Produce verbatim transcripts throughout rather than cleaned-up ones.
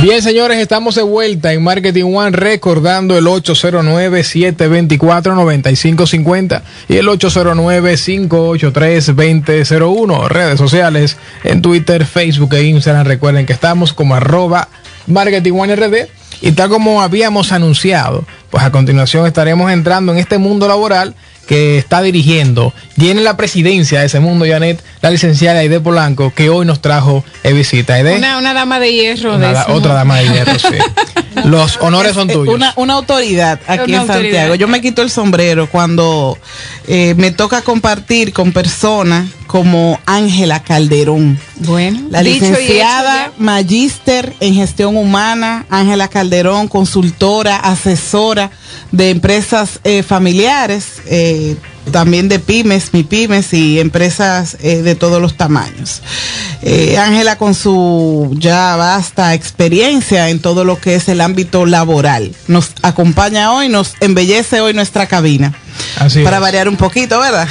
Bien, señores, estamos de vuelta en Marketing One, recordando el ocho cero nueve, siete dos cuatro, nueve cinco cinco cero y el ocho cero nueve, cinco ocho tres, dos cero cero uno. Redes sociales en Twitter, Facebook e Instagram. Recuerden que estamos como arroba Marketing One R D. Y tal como habíamos anunciado, pues a continuación estaremos entrando en este mundo laboral que está dirigiendo, tiene la presidencia de ese mundo, Janet, la licenciada Aide Polanco, que hoy nos trajo eh, visita. Aide, una, una dama de hierro. Una, de da, otra dama de hierro, sí. Los honores son tuyos. Una, una autoridad aquí una en autoridad. Santiago. Yo me quito el sombrero cuando eh, me toca compartir con personas como Ángela Calderón. Bueno, la licenciada magíster en gestión humana, Ángela Calderón, consultora, asesora de empresas eh, familiares, eh, también de pymes, MIPYMES y empresas eh, de todos los tamaños. Ángela, eh, con su ya vasta experiencia en todo lo que es el ámbito laboral, nos acompaña hoy, nos embellece hoy nuestra cabina. Así para es. variar un poquito, ¿verdad?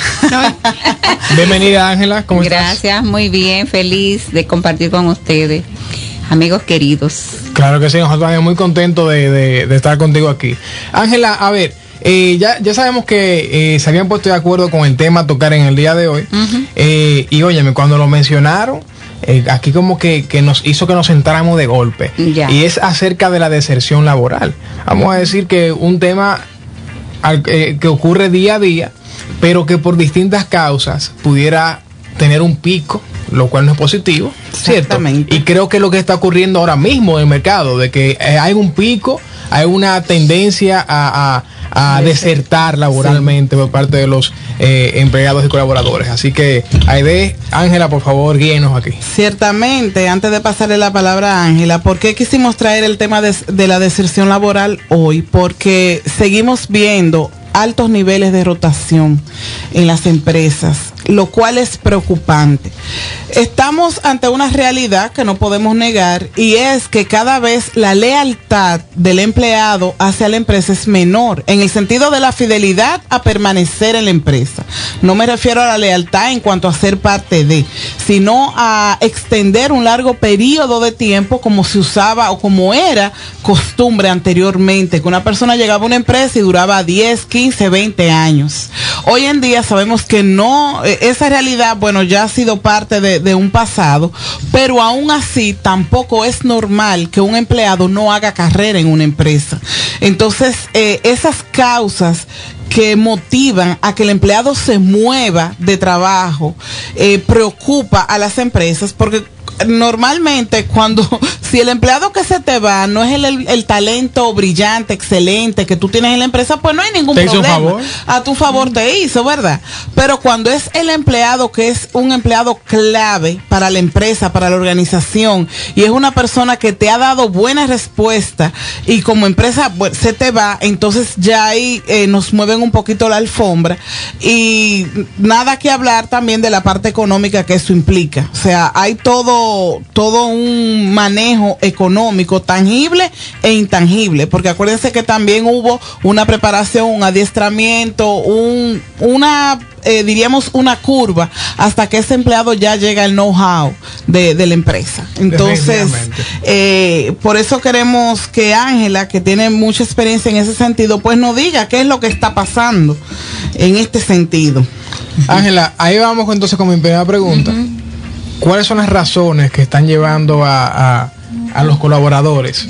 Bienvenida, Ángela, ¿cómo Gracias, estás? Gracias, muy bien, feliz de compartir con ustedes, amigos queridos. Claro que sí, nosotros estamos muy contentos de, de, de estar contigo aquí. Ángela, a ver, eh, ya, ya sabemos que eh, se habían puesto de acuerdo con el tema a tocar en el día de hoy. Uh-huh. eh, y óyeme, cuando lo mencionaron, eh, aquí como que, que nos hizo que nos sentáramos de golpe. Ya. Y es acerca de la deserción laboral. Vamos a decir que un tema al, eh, que ocurre día a día, pero que por distintas causas pudiera tener un pico, lo cual no es positivo, ¿cierto? Y creo que lo que está ocurriendo ahora mismo en el mercado, de que eh, hay un pico, hay una tendencia a, a, a desertar laboralmente sí. por parte de los eh, empleados y colaboradores. Así que, Aide, Ángela, por favor, guíenos aquí. Ciertamente, antes de pasarle la palabra a Ángela, ¿por qué quisimos traer el tema de, de la deserción laboral hoy? Porque seguimos viendo altos niveles de rotación en las empresas, lo cual es preocupante. Estamos ante una realidad que no podemos negar, y es que cada vez la lealtad del empleado hacia la empresa es menor, en el sentido de la fidelidad a permanecer en la empresa. No me refiero a la lealtad en cuanto a ser parte de, sino a extender un largo periodo de tiempo como se usaba o como era costumbre anteriormente, que una persona llegaba a una empresa y duraba diez, quince, veinte años. Hoy en día sabemos que no, esa realidad, bueno, ya ha sido parte de, de un pasado, pero aún así tampoco es normal que un empleado no haga carrera en una empresa. Entonces, eh, esas causas que motivan a que el empleado se mueva de trabajo eh, preocupa a las empresas, porque normalmente cuando si el empleado que se te va no es el, el, el talento brillante, excelente que tú tienes en la empresa, pues no hay ningún ¿Te problema. hizo un favor? A tu favor te hizo, ¿verdad? Pero cuando es el empleado que es un empleado clave para la empresa, para la organización, y es una persona que te ha dado buena respuesta y como empresa pues, se te va, entonces ya ahí eh, nos mueven un poquito la alfombra, y nada que hablar también de la parte económica que eso implica. O sea, hay todo todo un manejo económico tangible e intangible, porque acuérdense que también hubo una preparación, un adiestramiento, un, una eh, diríamos una curva hasta que ese empleado ya llega al know-how de, de la empresa. Entonces, eh, por eso queremos que Ángela, que tiene mucha experiencia en ese sentido, pues nos diga qué es lo que está pasando en este sentido. Ángela, ahí vamos entonces con mi primera pregunta. Uh-huh. ¿Cuáles son las razones que están llevando a, a, a los colaboradores,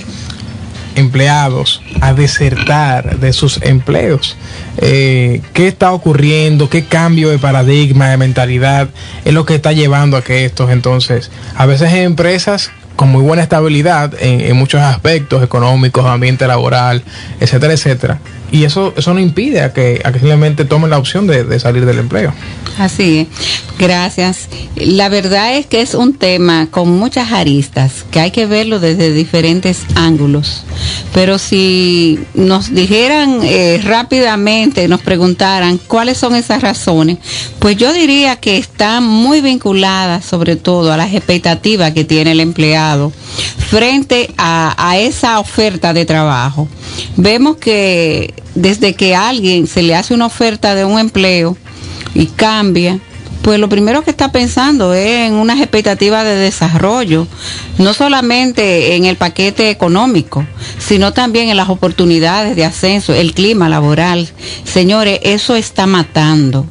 empleados, a desertar de sus empleos? Eh, ¿Qué está ocurriendo? ¿Qué cambio de paradigma, de mentalidad es lo que está llevando a que estos entonces, a veces en empresas con muy buena estabilidad en, en muchos aspectos económicos, ambiente laboral, etcétera, etcétera, y eso eso no impide a que, a que simplemente tomen la opción de, de salir del empleo? Así es, gracias. La verdad es que es un tema con muchas aristas, que hay que verlo desde diferentes ángulos, pero si nos dijeran eh, rápidamente, nos preguntaran cuáles son esas razones, pues yo diría que están muy vinculadas sobre todo a las expectativas que tiene el empleado frente a, a esa oferta de trabajo. Vemos que desde que a alguien se le hace una oferta de un empleo y cambia, pues lo primero que está pensando es en unas expectativas de desarrollo, no solamente en el paquete económico, sino también en las oportunidades de ascenso, el clima laboral. Señores, eso está matando.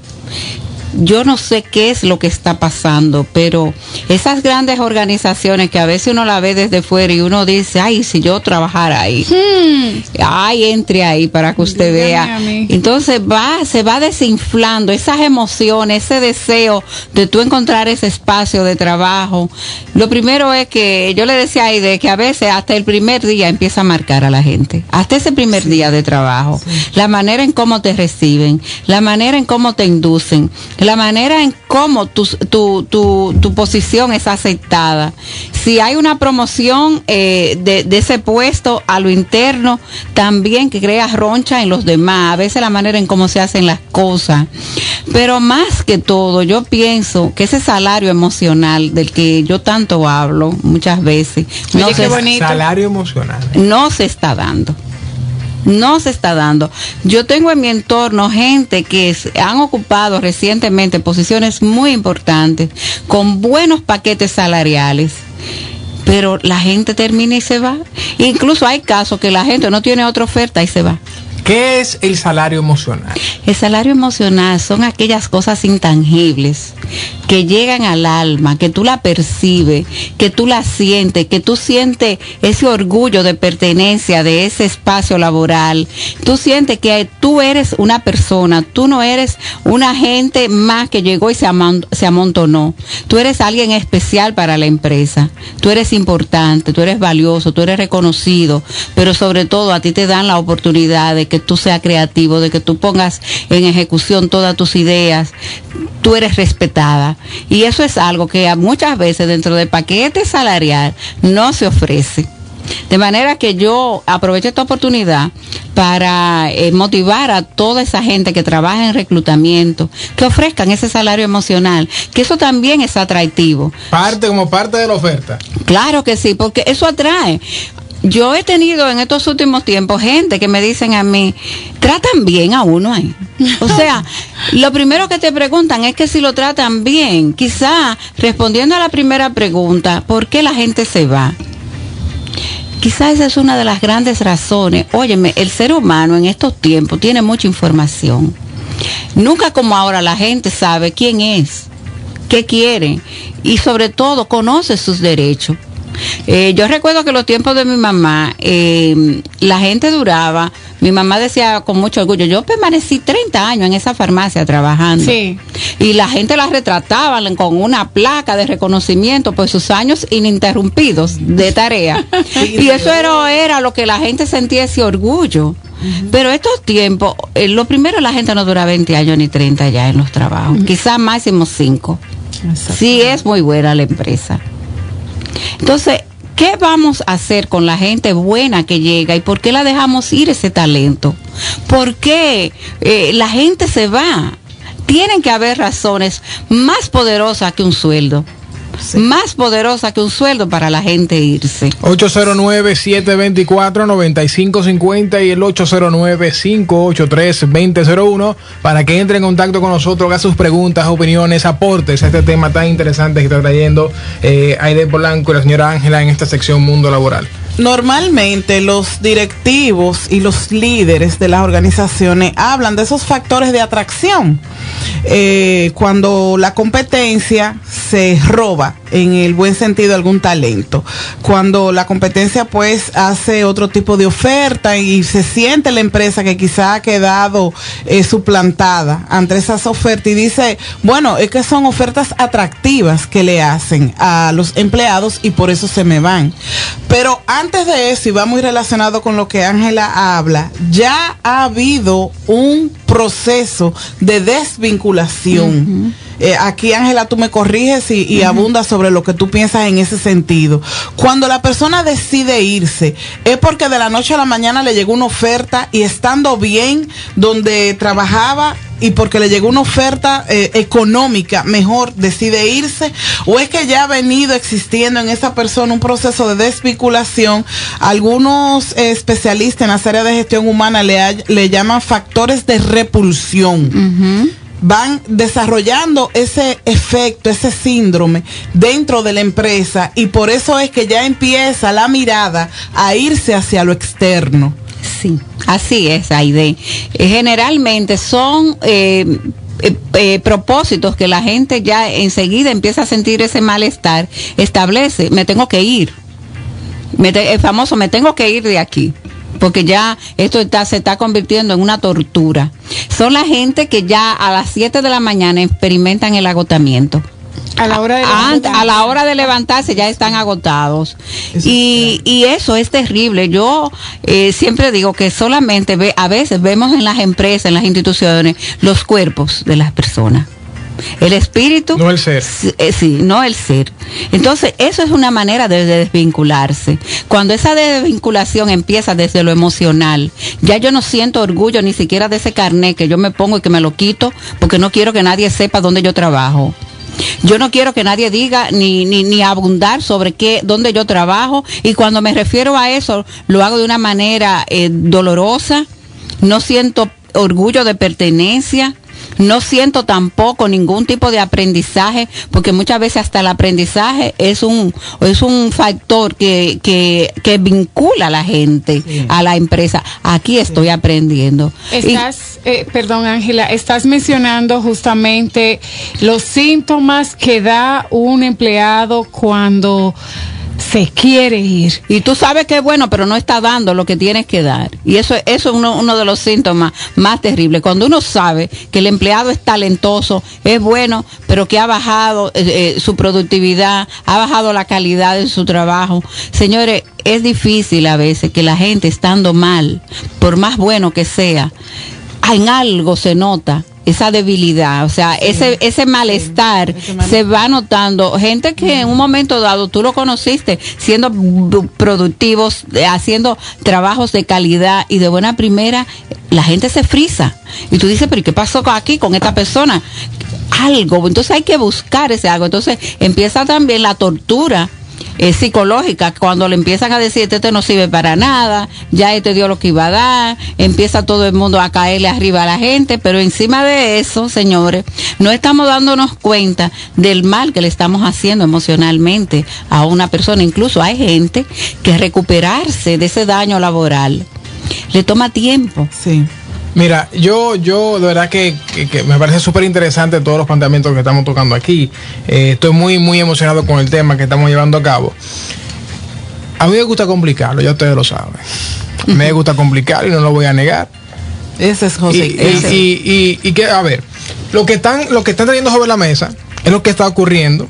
Yo no sé qué es lo que está pasando, pero esas grandes organizaciones que a veces uno la ve desde fuera y uno dice, ay, si yo trabajara ahí, hmm. ay, entre ahí para que usted Dígame vea. Entonces va, se va desinflando esas emociones, ese deseo de tú encontrar ese espacio de trabajo. Lo primero es que yo le decía a Aide que a veces hasta el primer día empieza a marcar a la gente, hasta ese primer sí. día de trabajo, sí. la manera en cómo te reciben, la manera en cómo te inducen, la manera en cómo tu, tu, tu, tu posición es aceptada. Si hay una promoción eh, de, de ese puesto a lo interno, también que crea roncha en los demás, a veces la manera en cómo se hacen las cosas. Pero más que todo, yo pienso que ese salario emocional del que yo tanto hablo muchas veces, Oye, no qué se, bonito. Salario emocional. No se está dando. No se está dando. Yo tengo en mi entorno gente que han ocupado recientemente posiciones muy importantes, con buenos paquetes salariales, pero la gente termina y se va. Incluso hay casos que la gente no tiene otra oferta y se va. ¿Qué es el salario emocional? El salario emocional son aquellas cosas intangibles que llegan al alma, que tú la percibes, que tú la sientes, que tú sientes ese orgullo de pertenencia de ese espacio laboral. Tú sientes que tú eres una persona, tú no eres una gente más que llegó y se, amont- se amontonó. Tú eres alguien especial para la empresa. Tú eres importante, tú eres valioso, tú eres reconocido, pero sobre todo a ti te dan la oportunidad de que tú seas creativo, de que tú pongas en ejecución todas tus ideas. Tú eres respetada, y eso es algo que muchas veces dentro del paquete salarial no se ofrece. De manera que yo aprovecho esta oportunidad para eh, motivar a toda esa gente que trabaja en reclutamiento, que ofrezcan ese salario emocional, que eso también es atractivo. Parte como parte de la oferta. Claro que sí, porque eso atrae. Yo he tenido en estos últimos tiempos gente que me dicen a mí, tratan bien a uno ahí. O sea, lo primero que te preguntan es que si lo tratan bien. Quizá respondiendo a la primera pregunta, ¿por qué la gente se va? Quizás esa es una de las grandes razones. Óyeme, el ser humano en estos tiempos tiene mucha información. Nunca como ahora la gente sabe quién es, qué quiere y sobre todo conoce sus derechos. Eh, yo recuerdo que los tiempos de mi mamá, eh, la gente duraba, mi mamá decía con mucho orgullo, yo permanecí treinta años en esa farmacia trabajando. Sí. Y la gente la retrataba con una placa de reconocimiento por sus años ininterrumpidos de tarea. Sí, y eso era, era lo que la gente sentía, ese orgullo. Uh-huh. Pero estos tiempos, eh, lo primero, la gente no dura veinte años ni treinta ya en los trabajos, uh-huh. quizás máximo cinco. Sí es muy buena la empresa. Entonces, ¿qué vamos a hacer con la gente buena que llega y por qué la dejamos ir ese talento? ¿Por qué eh, la gente se va? Tienen que haber razones más poderosas que un sueldo. Sí. Más poderosa que un sueldo para la gente irse. ocho cero nueve, siete dos cuatro, nueve cinco cinco cero y el ocho cero nueve, cinco ocho tres, dos cero cero uno para que entre en contacto con nosotros, haga sus preguntas, opiniones, aportes a este tema tan interesante que está trayendo eh, Aide Polanco y la señora Ángela en esta sección Mundo Laboral. Normalmente los directivos y los líderes de las organizaciones hablan de esos factores de atracción. Eh, cuando la competencia se roba, en el buen sentido, algún talento. Cuando la competencia pues hace otro tipo de oferta y se siente la empresa que quizá ha quedado eh, suplantada ante esas ofertas y dice, bueno, es que son ofertas atractivas que le hacen a los empleados y por eso se me van. Pero antes de eso, y va muy relacionado con lo que Ángela habla, ya ha habido un proceso de desvinculación. Uh-huh. Eh, aquí, Ángela, tú me corriges y, y uh-huh. abundas sobre lo que tú piensas en ese sentido. Cuando la persona decide irse, es porque de la noche a la mañana le llegó una oferta y estando bien donde trabajaba y porque le llegó una oferta eh, económica mejor decide irse, o es que ya ha venido existiendo en esa persona un proceso de desvinculación. Algunos eh, especialistas en las áreas de gestión humana le, ha, le llaman factores de repulsión. Uh-huh. van desarrollando ese efecto, ese síndrome dentro de la empresa, y por eso es que ya empieza la mirada a irse hacia lo externo. Sí, así es, Aide. Eh, generalmente son eh, eh, eh, propósitos que la gente ya enseguida empieza a sentir ese malestar, establece, me tengo que ir. Me te, el famoso, me tengo que ir de aquí, porque ya esto está, se está convirtiendo en una tortura. Son la gente que ya a las siete de la mañana experimentan el agotamiento. A la hora de levantarse, a, a la hora de levantarse ya están agotados. Y, y eso es terrible. Yo eh, siempre digo que solamente ve, a veces vemos en las empresas, en las instituciones, los cuerpos de las personas. El espíritu. No el ser. Sí, eh, sí, no el ser. Entonces, eso es una manera de, de desvincularse. Cuando esa desvinculación empieza desde lo emocional, ya yo no siento orgullo ni siquiera de ese carnet que yo me pongo y que me lo quito, porque no quiero que nadie sepa dónde yo trabajo. Yo no quiero que nadie diga ni, ni, ni abundar sobre qué, dónde yo trabajo, y cuando me refiero a eso, lo hago de una manera eh, dolorosa. No siento orgullo de pertenencia. No siento tampoco ningún tipo de aprendizaje, porque muchas veces hasta el aprendizaje es un es un factor que, que, que vincula a la gente, sí, a la empresa. Aquí estoy sí. aprendiendo. Estás, y, eh, perdón Ángela, estás mencionando justamente los síntomas que da un empleado cuando se quiere ir. Y tú sabes que es bueno, pero no está dando lo que tienes que dar. Y eso, eso es uno, uno de los síntomas más terribles. Cuando uno sabe que el empleado es talentoso, es bueno, pero que ha bajado eh, eh, su productividad, ha bajado la calidad de su trabajo. Señores, es difícil a veces que la gente, estando mal, por más bueno que sea, en algo se nota esa debilidad, o sea, sí, ese ese malestar, sí, ese mal... se va notando. Gente que en un momento dado tú lo conociste siendo productivos, haciendo trabajos de calidad y de buena primera, la gente se frisa y tú dices, pero ¿qué pasó aquí con esta persona? Algo, entonces hay que buscar ese algo. Entonces empieza también la tortura Eh, psicológica, cuando le empiezan a decir, este no sirve para nada, ya este dio lo que iba a dar, empieza todo el mundo a caerle arriba a la gente, pero encima de eso, señores, no estamos dándonos cuenta del mal que le estamos haciendo emocionalmente a una persona. Incluso hay gente que recuperarse de ese daño laboral le toma tiempo. Sí. Mira, yo, yo de verdad que, que, que me parece súper interesante todos los planteamientos que estamos tocando aquí. Eh, estoy muy, muy emocionado con el tema que estamos llevando a cabo. A mí me gusta complicarlo, ya ustedes lo saben. A mí me gusta complicarlo y no lo voy a negar. Ese es José. Y, y, y, y, y que, a ver, lo que están, lo que están trayendo sobre la mesa es lo que está ocurriendo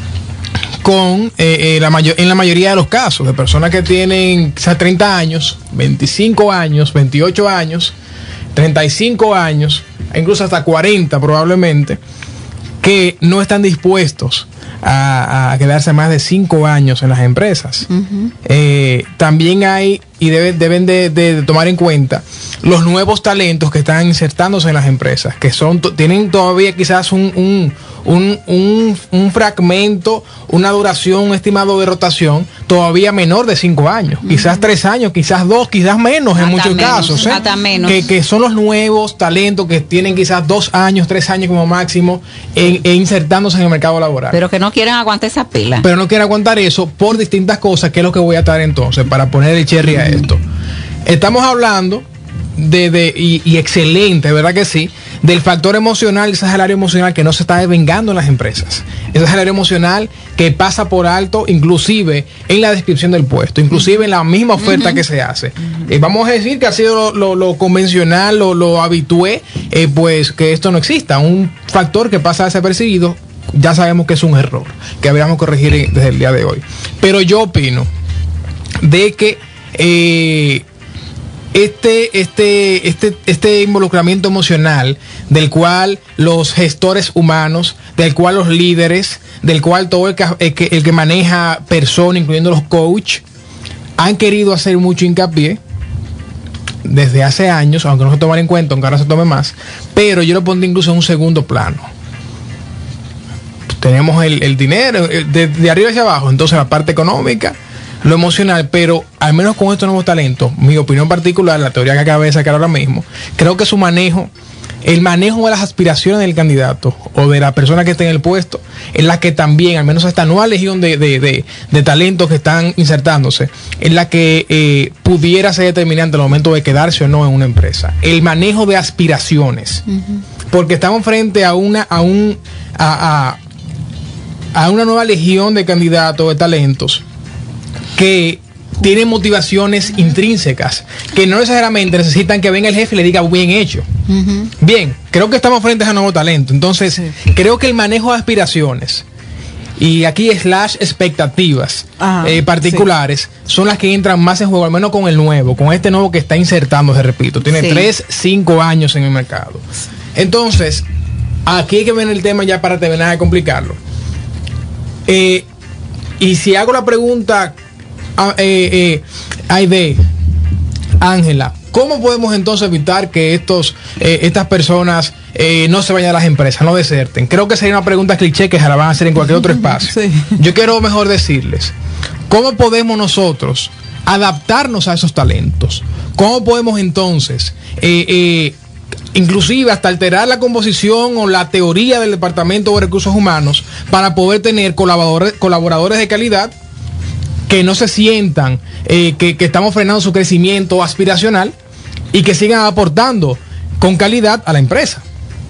con eh, eh, la mayor, en la mayoría de los casos de personas que tienen quizás treinta años, veinticinco años, veintiocho años, treinta y cinco años, incluso hasta cuarenta probablemente, que no están dispuestos a, a quedarse más de cinco años en las empresas. Uh-huh. Eh, también hay, y debe, deben de, de, de tomar en cuenta, los nuevos talentos que están insertándose en las empresas, que son tienen todavía quizás un, un, un, un, un fragmento, una duración, un estimado de rotación todavía menor de cinco años, uh-huh. quizás tres años, quizás dos, quizás menos en hasta muchos menos, casos, ¿eh? Hasta menos. Que, que son los nuevos talentos que tienen quizás dos años, tres años como máximo en, en insertándose en el mercado laboral. Pero que no quieren aguantar esa pila. Pero no quieren aguantar eso por distintas cosas, que es lo que voy a traer entonces para poner el cherry a esto. Estamos hablando de, de y, y excelente, ¿verdad que sí? Del factor emocional, ese salario emocional que no se está devengando en las empresas. Ese salario emocional que pasa por alto, inclusive en la descripción del puesto, inclusive en la misma oferta uh-huh. que se hace. Uh-huh. Eh, vamos a decir que ha sido lo, lo, lo convencional, lo, lo habitué, eh, pues que esto no exista. Un factor que pasa desapercibido, ya sabemos que es un error, que habríamos que corregir desde el día de hoy. Pero yo opino de que eh, Este, este, este, este involucramiento emocional del cual los gestores humanos, del cual los líderes, del cual todo el que, el que, el que maneja personas, incluyendo los coach, han querido hacer mucho hincapié desde hace años, aunque no se toman en cuenta, aunque ahora se tome más, pero yo lo pondré incluso en un segundo plano. Tenemos el, el dinero de, de arriba hacia abajo, entonces la parte económica, lo emocional, pero al menos con estos nuevos talentos, mi opinión particular, la teoría que acabé de sacar ahora mismo, creo que su manejo el manejo de las aspiraciones del candidato o de la persona que esté en el puesto, en la que también, al menos esta nueva legión de, de, de, de talentos que están insertándose, en la que eh, pudiera ser determinante al momento de quedarse o no en una empresa. El manejo de aspiraciones. Uh-huh. Porque estamos frente a una, a un, a, a, a una nueva legión de candidatos, de talentos, que tienen motivaciones intrínsecas, que no necesariamente necesitan que venga el jefe y le diga bien hecho. Uh-huh. Bien, creo que estamos frente a un nuevo talento. Entonces, sí. creo que el manejo de aspiraciones y aquí slash expectativas Ajá, eh, particulares sí. son las que entran más en juego, al menos con el nuevo, con este nuevo que está insertándose, repito. Tiene sí. tres, cinco años en el mercado. Entonces, aquí hay que ver el tema ya para terminar de complicarlo. Eh, y si hago la pregunta, Ah, eh, eh, Aide, Ángela, ¿cómo podemos entonces evitar que estos eh, estas personas eh, no se vayan a las empresas, no deserten? Creo que sería una pregunta cliché que se la van a hacer en cualquier otro espacio. Sí. Yo quiero mejor decirles, ¿cómo podemos nosotros adaptarnos a esos talentos? ¿Cómo podemos entonces, eh, eh, inclusive hasta alterar la composición o la teoría del Departamento de Recursos Humanos para poder tener colaboradores, colaboradores de calidad que no se sientan eh, que, que estamos frenando su crecimiento aspiracional y que sigan aportando con calidad a la empresa?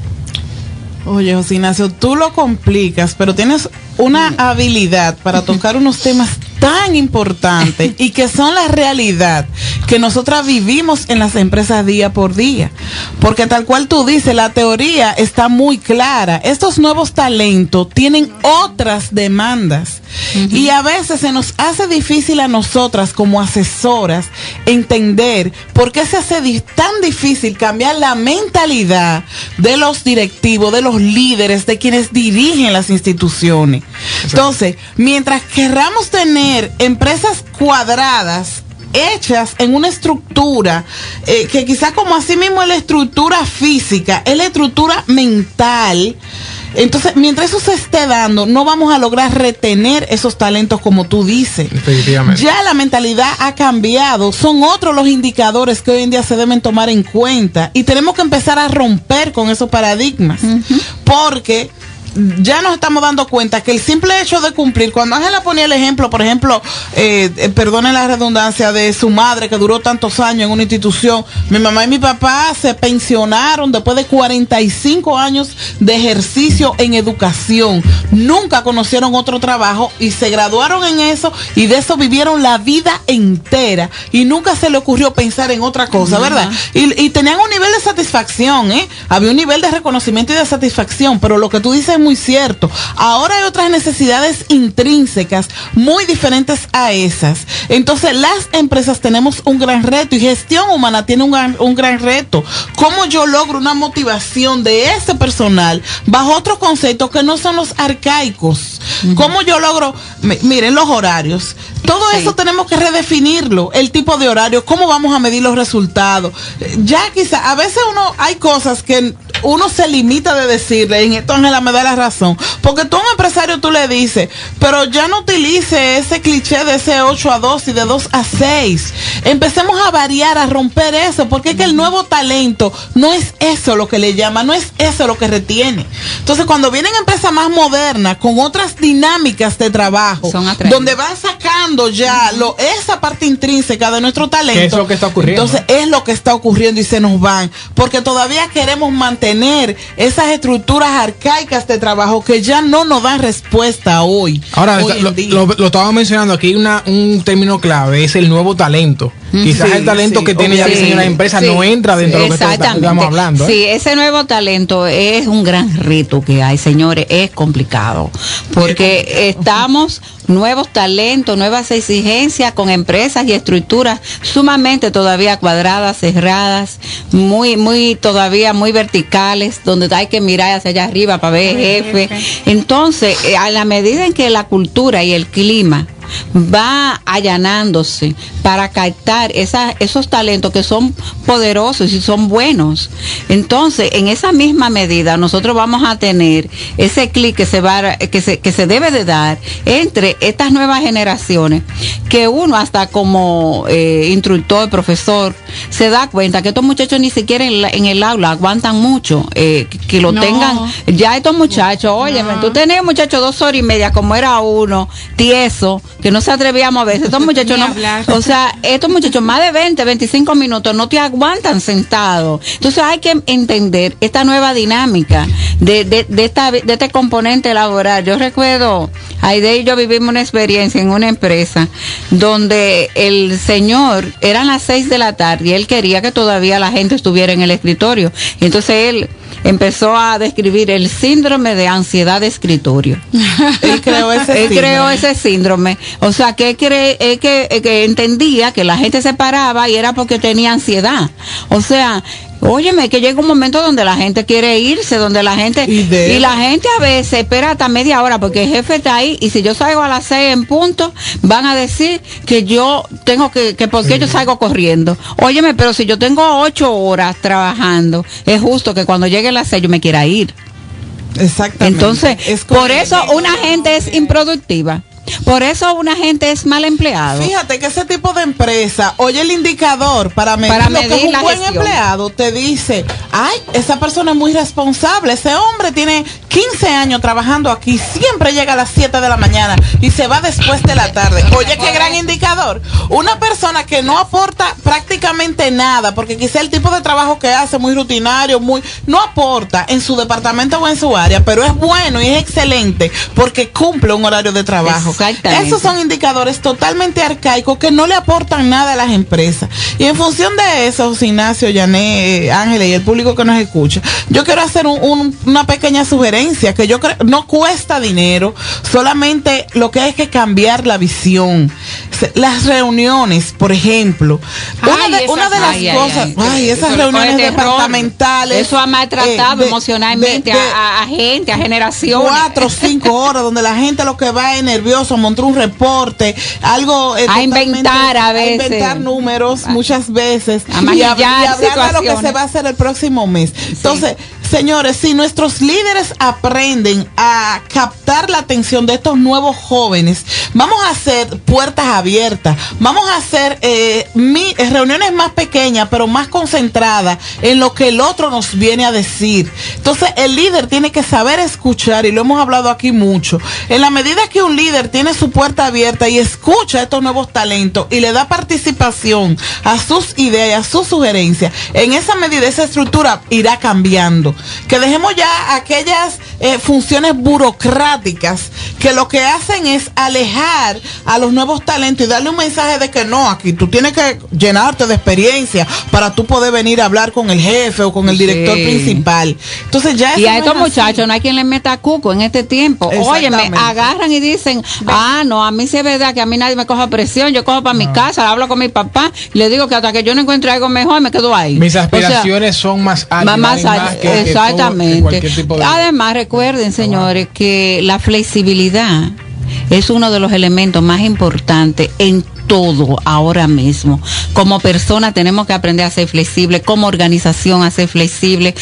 Oye, José Ignacio, tú lo complicas, pero tienes una habilidad para tocar unos temas tan importantes y que son la realidad que nosotras vivimos en las empresas día por día, porque tal cual tú dices, la teoría está muy clara. Estos nuevos talentos tienen otras demandas uh-huh. y a veces se nos hace difícil a nosotras como asesoras entender por qué se hace di- tan difícil cambiar la mentalidad de los directivos, de los líderes, de quienes dirigen las instituciones. Entonces, mientras querramos tener empresas cuadradas hechas en una estructura eh, que quizás como así mismo es la estructura física, es la estructura mental, entonces mientras eso se esté dando no vamos a lograr retener esos talentos como tú dices. Ya la mentalidad ha cambiado, son otros los indicadores que hoy en día se deben tomar en cuenta y tenemos que empezar a romper con esos paradigmas, uh-huh. porque ya nos estamos dando cuenta que el simple hecho de cumplir, cuando Ángela ponía el ejemplo, por ejemplo, eh, eh, perdonen la redundancia, de su madre que duró tantos años en una institución, mi mamá y mi papá se pensionaron después de cuarenta y cinco años de ejercicio en educación, nunca conocieron otro trabajo y se graduaron en eso y de eso vivieron la vida entera y nunca se le ocurrió pensar en otra cosa, ¿verdad? Y, y tenían un nivel de satisfacción, ¿eh? Había un nivel de reconocimiento y de satisfacción, pero lo que tú dices muy cierto. Ahora hay otras necesidades intrínsecas muy diferentes a esas. Entonces las empresas tenemos un gran reto y gestión humana tiene un gran, un gran reto. ¿Cómo yo logro una motivación de ese personal bajo otros conceptos que no son los arcaicos? Uh-huh. ¿Cómo yo logro, m- miren los horarios? Todo sí. eso tenemos que redefinirlo, el tipo de horario, cómo vamos a medir los resultados. Ya quizá, a veces uno, hay cosas que uno se limita de decirle, en esto Ángela me da la razón, porque tú a un empresario tú le dices, pero ya no utilice ese cliché de ese ocho a dos y de dos a seis. Empecemos a variar, a romper eso, porque es que el nuevo talento no es eso lo que le llama, no es eso lo que retiene. Entonces cuando vienen empresas más modernas, con otras dinámicas de trabajo, donde van sacando ya lo, esa parte intrínseca de nuestro talento, ¿qué es lo que está ocurriendo? Entonces es lo que está ocurriendo y se nos van, porque todavía queremos mantener esas estructuras arcaicas de trabajo que ya no nos dan respuesta hoy. Ahora, hoy lo, lo, lo estaba mencionando aquí, una, un término clave es el nuevo talento. Mm, Quizás sí, el talento sí, que tiene ya diseño la empresa sí, no entra dentro sí, de lo que estamos hablando. ¿eh? Sí, ese nuevo talento es un gran reto que hay, señores, es complicado, porque estamos nuevos talentos, nuevas exigencias con empresas y estructuras sumamente todavía cuadradas, cerradas, muy, muy, todavía muy verticales, donde hay que mirar hacia allá arriba para ver jefe. Entonces, a la medida en que la cultura y el clima va allanándose para captar esa, esos talentos que son poderosos y son buenos. Entonces, en esa misma medida, nosotros vamos a tener ese clic que se va, que se, que se debe de dar entre estas nuevas generaciones, que uno hasta como eh, instructor, profesor, se da cuenta que estos muchachos ni siquiera en, la, en el aula aguantan mucho, eh, que, que lo no. tengan, ya estos muchachos, oye, no. tú tenés muchachos dos horas y media, como era uno, tieso, que no se atrevíamos a veces, estos muchachos no, o sea, estos muchachos más de veinte, veinticinco minutos no te aguantan sentados. Entonces hay que entender esta nueva dinámica de, de, de, esta, de este componente laboral. Yo recuerdo, Aide y yo vivimos una experiencia en una empresa donde el señor, eran las seis de la tarde y él quería que todavía la gente estuviera en el escritorio. Y entonces él empezó a describir el síndrome de ansiedad de escritorio. Él creó ese él síndrome. creó ese síndrome. O sea, que, cre, eh, que, eh, que entendía que la gente se paraba y era porque tenía ansiedad. O sea, óyeme, que llega un momento donde la gente quiere irse, donde la gente, y, y la gente a veces espera hasta media hora porque el jefe está ahí, y si yo salgo a las seis en punto, van a decir que yo tengo que, que porque sí. yo salgo corriendo. Óyeme, pero si yo tengo ocho horas trabajando, es justo que cuando llegue las seis yo me quiera ir. Exactamente. Entonces, es por eso una gente es improductiva. Por eso una gente es mal empleado. Fíjate que ese tipo de empresa, oye, el indicador para medir, para medir lo que es un buen gestión. Empleado, te dice, ay, esa persona es muy responsable, ese hombre tiene quince años trabajando aquí, siempre llega a las siete de la mañana y se va después de la tarde. Oye, qué gran indicador. Una persona que no aporta prácticamente nada, porque quizá el tipo de trabajo que hace muy rutinario, muy no aporta en su departamento o en su área, pero es bueno y es excelente porque cumple un horario de trabajo. Esos son indicadores totalmente arcaicos que no le aportan nada a las empresas. Y en función de eso, Ignacio, Yané, Ángeles y el público que nos escucha, yo quiero hacer un, un, una pequeña sugerencia que yo creo no cuesta dinero, solamente lo que hay es que cambiar la visión. Las reuniones, por ejemplo, ay, una de, una de las ay, cosas, ay, ay, ay esas reuniones departamentales, eso ha maltratado eh, de, emocionalmente de, de, a, a gente, a generaciones. Cuatro o cinco horas donde la gente lo que va es nervioso, montó un reporte, algo eh, a inventar a veces, a inventar números muchas veces a y, a, y hablar de lo que se va a hacer el próximo mes. Sí. Entonces, señores, si nuestros líderes aprenden a captar la atención de estos nuevos jóvenes, vamos a hacer puertas abiertas, vamos a hacer eh, mi, reuniones más pequeñas, pero más concentradas en lo que el otro nos viene a decir. Entonces, el líder tiene que saber escuchar, y lo hemos hablado aquí mucho. En la medida que un líder tiene su puerta abierta y escucha a estos nuevos talentos y le da participación a sus ideas, a sus sugerencias, en esa medida esa estructura irá cambiando. Que dejemos ya aquellas eh, funciones burocráticas que lo que hacen es alejar a los nuevos talentos y darle un mensaje de que no, aquí tú tienes que llenarte de experiencia para tú poder venir a hablar con el jefe o con el director sí. principal. Entonces ya y a estos no muchachos así. No hay quien les meta cuco en este tiempo. Oye, me agarran y dicen, ah, no, a mí sí es verdad que a mí nadie me coja presión, yo cojo para no. mi casa, hablo con mi papá y le digo que hasta que yo no encuentre algo mejor me quedo ahí. Mis aspiraciones o sea, son más altas. Más, más, más que, exactamente. Que tipo de... Además, recuerden, señores, que la flexibilidad es uno de los elementos más importantes en todo ahora mismo. Como persona tenemos que aprender a ser flexible, como organización a ser flexible.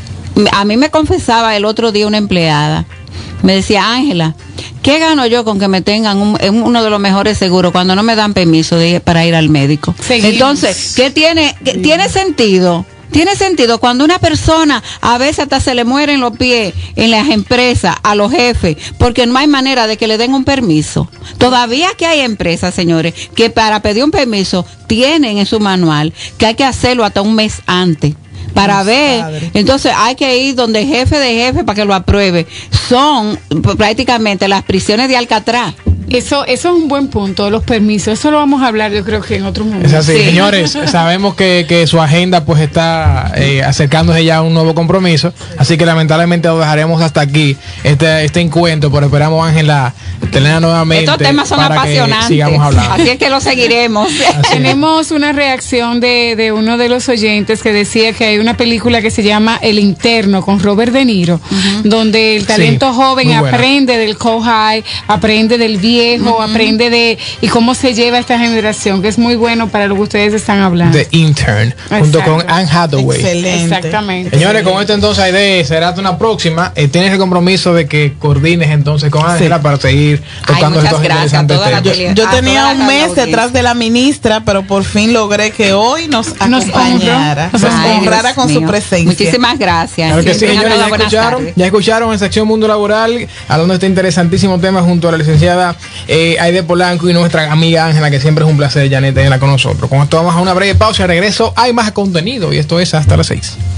A mí me confesaba el otro día una empleada, me decía, Ángela, ¿qué gano yo con que me tengan un, uno de los mejores seguros cuando no me dan permiso de, para ir al médico? Seguimos. Entonces, ¿qué tiene? ¿Qué, ¿tiene sentido? Tiene sentido cuando una persona a veces hasta se le mueren los pies en las empresas a los jefes porque no hay manera de que le den un permiso. Todavía que hay empresas, señores, que para pedir un permiso tienen en su manual que hay que hacerlo hasta un mes antes. Para ver, padre. Entonces hay que ir donde el jefe de jefe para que lo apruebe. Son prácticamente las prisiones de Alcatraz. Eso, eso es un buen punto, los permisos. Eso lo vamos a hablar, yo creo que en otro momento. Es así, sí. Señores, sabemos que, que su agenda pues está eh, acercándose ya a un nuevo compromiso, así que lamentablemente lo dejaremos hasta aquí este este encuentro, pero esperamos, Ángela, tenerla nuevamente. Estos temas son para apasionantes, que sigamos hablando. Así es que lo seguiremos. Tenemos una reacción de, de uno de los oyentes que decía que hay una película que se llama El Interno con Robert De Niro, uh-huh. donde el talento sí, joven aprende del co-high, aprende del bien viejo, uh-huh. aprende de y cómo se lleva esta generación, que es muy bueno para lo que ustedes están hablando. The Intern, Exacto. junto con Anne Hathaway. Excelente. Exactamente. Señores, con esto entonces Aide, será hasta una próxima. Eh, tienes el compromiso de que coordines entonces con Ángela sí. para seguir tocando Ay, estos interesantes temas. Yo, yo tenía un mes detrás de la ministra, pero por fin logré que hoy nos acompañara, nos, nos honrara con mío. su presencia. Muchísimas gracias. Claro que sí, señores, ya escucharon, ya escucharon en sección Mundo Laboral, hablando de este interesantísimo tema junto a la licenciada eh, Aide Polanco y nuestra amiga Ángela, que siempre es un placer, Janet, tenerla con nosotros. Con esto vamos a una breve pausa y regreso. Hay más contenido y esto es hasta las seis.